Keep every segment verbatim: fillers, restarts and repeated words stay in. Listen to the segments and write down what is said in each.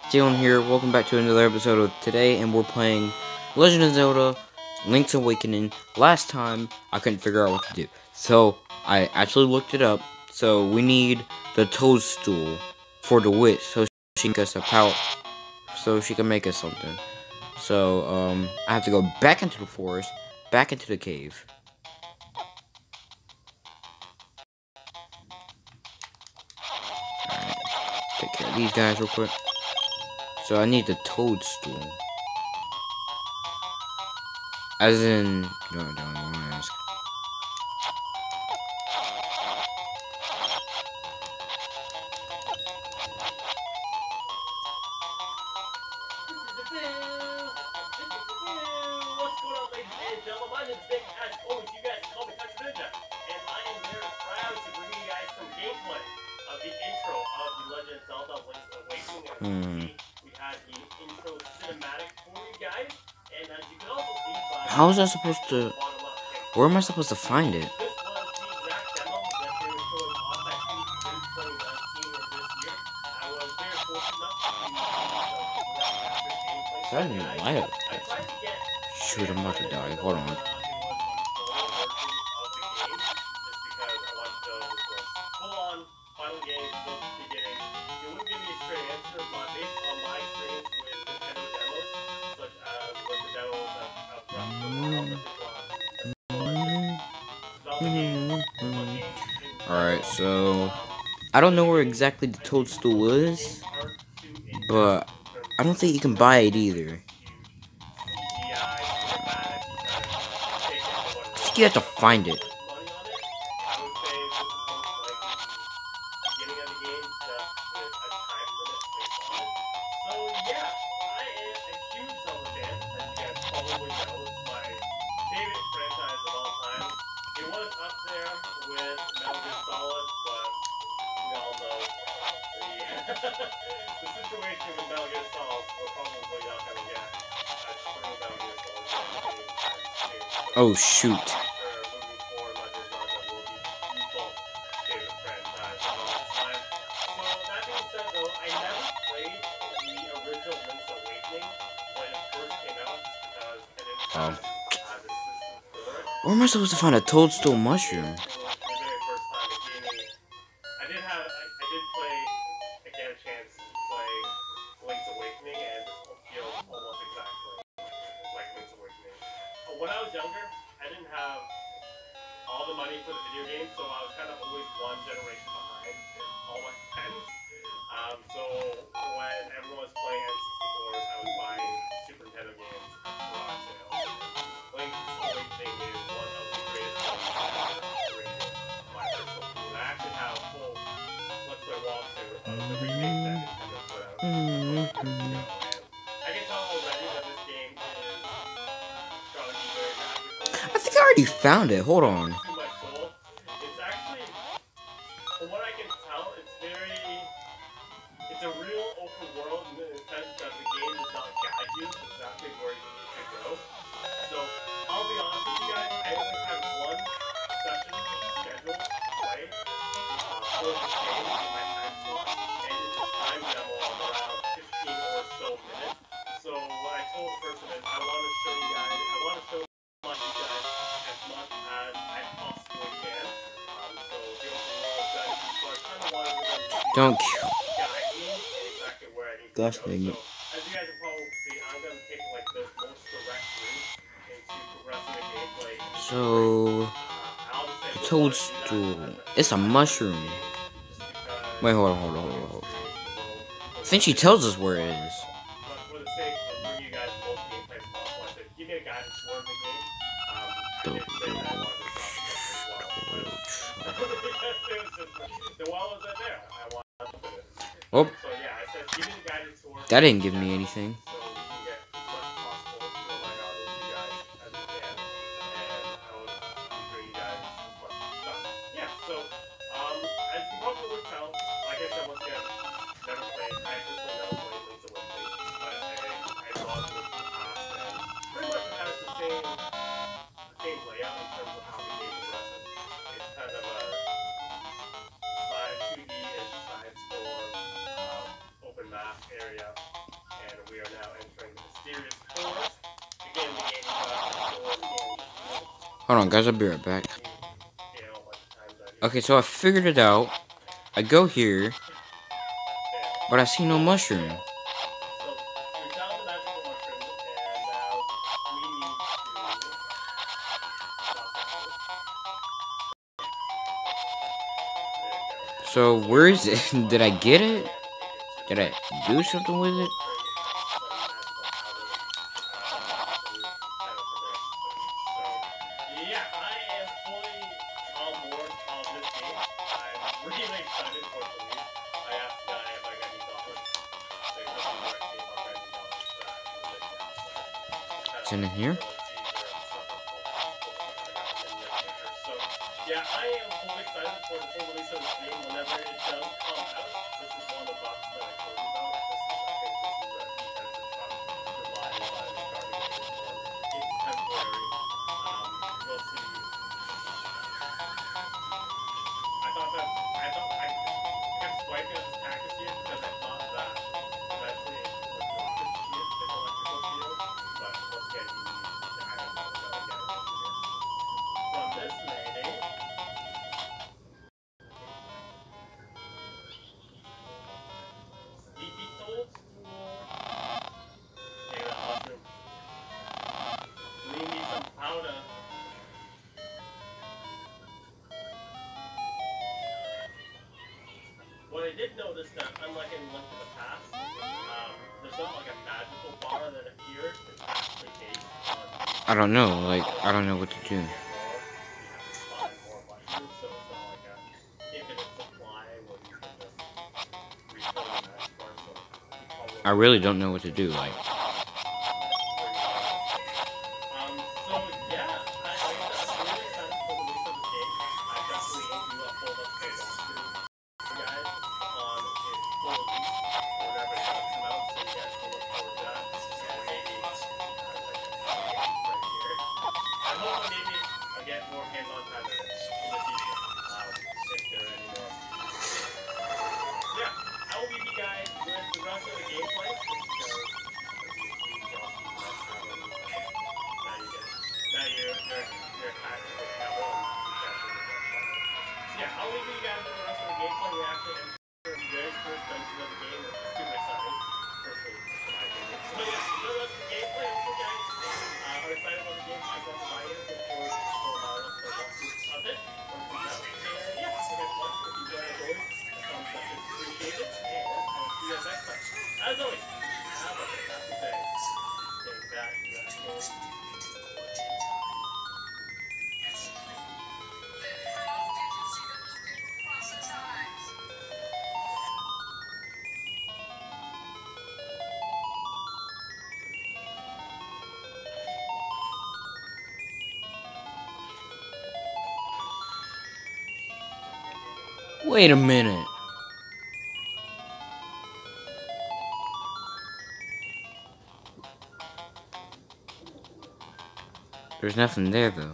Jalen here, welcome back to another episode of today, and we're playing Legend of Zelda Link's Awakening. Last time, I couldn't figure out what to do, so I actually looked it up. So we need the toadstool for the witch, so she can make us a power, so she can make us something. So, um, I have to go back into the forest, back into the cave. Alright, take care of these guys real quick. So I need the toadstool. As in, no, don't want to ask. What's going on, ladies and gentlemen? My name's Nick. As always, you guys can call me Country Ninja, and I am here proud to bring you guys some gameplay of the intro of the Legend of Zelda Link's Awakening. As you can see, we have the intro cinematic for you guys, and as you can also see by How is that supposed to? Where am I supposed to find it? this was the exact demo that they were showing off at E three twenty nineteen of this year. I was very fortunate enough to see some graphic gameplay. I didn't even light it. I tried to get Shoot, I'm about to die. Hold on. Alright, so I don't know where exactly the toadstool is, but I don't think you can buy it either. I think you have to find it. The situation with Metal Gear Solid, we're probably not going to get as true Metal Gear Solid as Oh shoot. Oh. Where am I supposed to find a toadstool mushroom? When I was younger, I didn't have all the money for the video game, so I was kind of always one generation behind all my friends. Um, so when everyone was playing N sixty-fours, I was buying Super Nintendo games at garage sales. Link's Awakening is one of the greatest games I've ever created in my personal opinion. I actually have a full Let's Play walkthrough of the remake that Nintendo put out. I can tell already that this game is going to be very magical. I think I already found it. Hold on. It's actually, from what I can tell, it's very, it's a real open world in the sense that the game does not guide you exactly where you need to go. So, I'll be honest with you guys, I only have one session scheduled to play uh, for this game in my time slot, and it's a time demo of around fifteen or so minutes. So, what I told the person is, I want to show you guys, I want to show you guys as much as I possibly can. Um, so the open world that so I kind of wanted them to Don't. guide me in exactly where I need to Gosh go. dang So it. as you guys will probably see, I'm gonna take like the most direct route into progressing the gameplay. So Uh, I'll just say the I don't wanna do that toadstool. as It's a mushroom. just because Wait, hold on, hold on, hold on, hold on. I think she tells us where it is. But for the sake of bringing you guys the most gameplay as possible, I said give me a guidance tour of the game. Um, I did say that I wanted to drop something as well. So while I was there, I wanted to put it. Oh, So yeah, I said give me the guidance tour. that didn't give me anything. So we can get as much as possible to my audience, you guys, as we can. And I will bring you guys as much stuff. Yeah, so um, as you probably would tell, like I said once again, never played, I personally never played Link's Awakening, but I, I saw it in the past, and pretty much it has the same, the same layout in terms of how the game progresses. It's kind of a side two D-ish side scroller, um, open map area. area, and we are now entering the mysterious forest. Again, the game uh, sword and Hold on, guys. I'll be right back. you know, like times I Okay, so I figured it out. I go here, fail. but I see no mushroom. So we found the magical mushroom, and now we need to stop that. So where is it? Did I get it? Did I do something with it? Yeah, I am fully on board on this game. I'm really excited for the release. I asked Guy if I got any dollars. There's nothing more to say about any dollars, but I'm really down. It's in here? So, yeah, I am fully excited for the full release of this game whenever it does come out. This is one of the boxes that I told you about. This is, I think this is a defensive box. July, July, starting in this one. It's temporary. Um, we'll see. I thought that, I thought, I kept swiping at this cactus here because I thought that eventually it would drop its shield, its electrical shield, but once again, you need the item that we're going to get over here. From this lady. Sleepy toadstool. Take that mushroom. Leave me some powder. What I did notice that, unlike in Link to the Past, um, there's not like a magical bar that appears. It's actually based on I don't know. Like, I don't know what to do. more. You have to find more mushrooms, so it's not like a infinite supply where you can just refill the magic bar. So you probably I really don't know what to do. Like, Um, so yeah, I, like I said, I'm really excited for the release of this game. I definitely hope you uh, pull up the walkthrough, you guys, on its full release, whenever it does come out, so you guys can look forward to that. And maybe, uh, like, right here. I'm hoping maybe I get more hands-on time in it in the future, um, if there are any more. Yeah, I will leave you guys with the rest of the gameplay, just because, as you see, y'all see the rest of it. Now you get, now you're, you're, you're attached to the cover and you can't do the rest of it. So yeah, I'll leave you guys with the rest of the gameplay. We actually entered the very first dungeon of the game, which is super exciting, personally, in my opinion. So yeah, the rest of the gameplay, I hope you guys uh, are excited about the game. I guess I am looking forward to uh, rest of the walkthrough of it. Once we know. And yeah, so guys, watch. If you enjoyed, as always, a thumbs up is appreciated. And I will see you guys next time. As always, have a fantastic day. Take that, you guys. wait a minute. There's nothing there, though.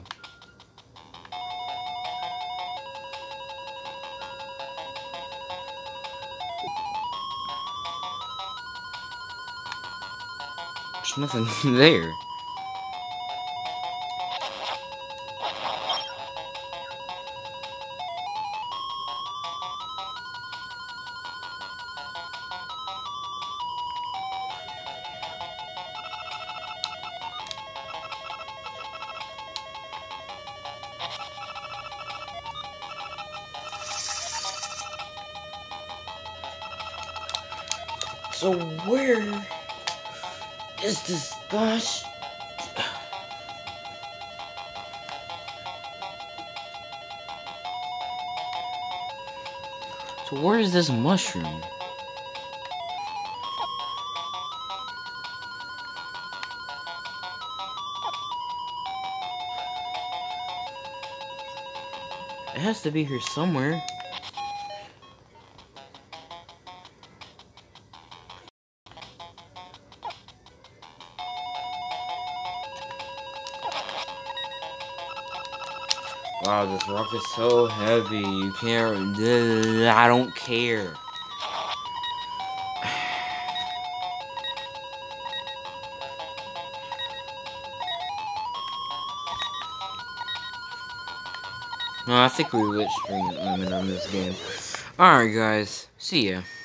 There's nothing there. So where is this gosh? So where is this mushroom? It has to be here somewhere. Wow, this rock is so heavy. You can't. I don't care. No, I think we reached string limit on this game. Alright, guys. See ya.